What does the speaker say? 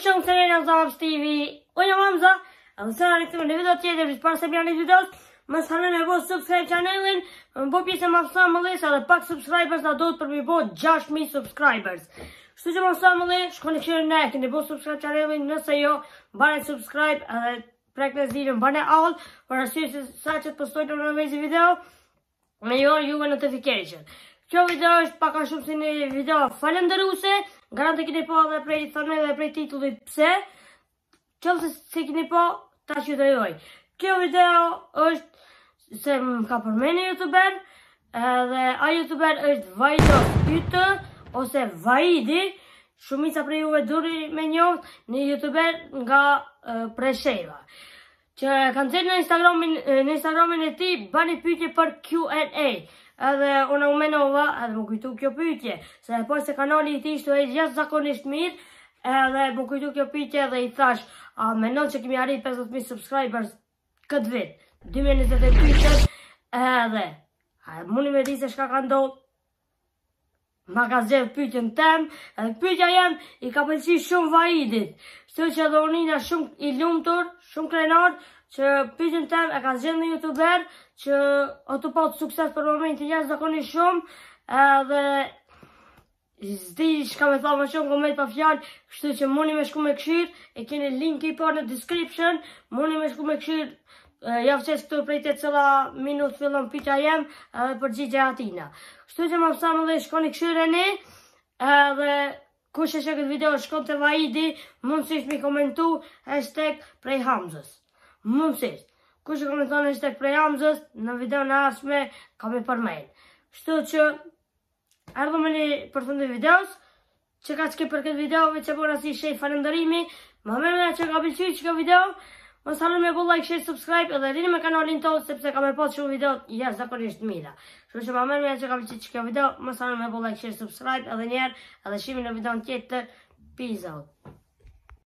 shumë se në Zamps TV. Unë jam Hamza, edhe sëra në këtë në video tjetër, para se bjani videos, mos harroni me bëj subscribe channelin, më bëj pjesë më familjes edhe pak subscribers na duhet për mi bëj 6000 subscribers. Kështu që më familje, shkoni këshirë ne, keni bëj subscribe channelin, nëse jo, bani subscribe edhe prekni zilën, bani all, për arsye se sa që të postoj në nëvezi video, me juve notification. Kjo video është pak a shumë si një video falenderuse, garante keni po edhe prej thumbnail dhe prej titullit pse, qëllë se keni po, ta që të joj. Kjo video është se më ka përmeni youtuber, edhe a youtuber është Vajdos Ytë, ose Vajidi, shumica prej juve duri me njoft, një youtuber nga Presheva. Që kanë zirë në Instagramin e ti, bani pyetje për Q&A. Edhe unë u menova, edhe më kujtu kjo pyetje, se po se kanali i ti ishte e jashtëzakonisht mirë, edhe më kujtu kjo pyetje dhe i thash, a menon që kemi arrit 50.000 subscribers këtë vit, 2022, edhe, mundi me di se shka ka ndodhë, ma ka zgjedh pyetjen tem, edhe pyetja jem i ka pëlqy shumë Vajidit, kështu që edhe unë jam shumë i lumtur, shumë krenar, që pyetjen tem e ka zgjedh një youtuber që ato pa sukses për momentin jashtëzakonisht shumë, edhe s'di çka më thon më shumë koment pa fjalë, kështu që mundi me shku me këshir, e keni linki po në description, mundi me shku me këshir, javëses këtu prej të cëla minut fillon pyetja jem, edhe përgjigja atina. Kështu që më mësam dhe shkoni këshireni, edhe kush e që këtë video shkon të Vajidi, mundësisht mi komentu hashtag prej Hamzës. Mundësisht. Kush e komenton hashtag prej Hamzës, në video në ardhshme ka me përmejnë. Kështu që ardhëm e një përfundi videos, që ka qëke për këtë video, veç e bona si shej falëndërimi, ma mërë që ka pëlqy që ka video, mos harroni me bëj like, share, subscribe edhe rini me kanalin tonë sepse ka me pas shumë video jashtëzakonisht mira. Kështu që ma mërë që ka pëlqy që ka video, mos harroni me bëj like, share, subscribe edhe njerë, edhe shihemi në videon tjetër. Peace out.